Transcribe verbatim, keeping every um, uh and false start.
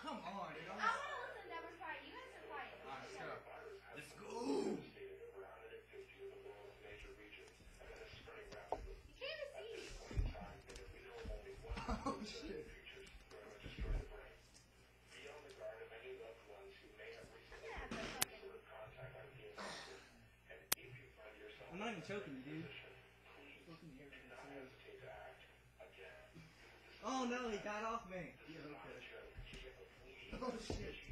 come on, dude. I'm I want to listen to Never Quiet. You guys are quiet. Alright, let's go. Let's go. You can't even see. Oh, shit. I'm not even choking you, dude. Oh no, he got off me. Yeah, okay. Oh shit.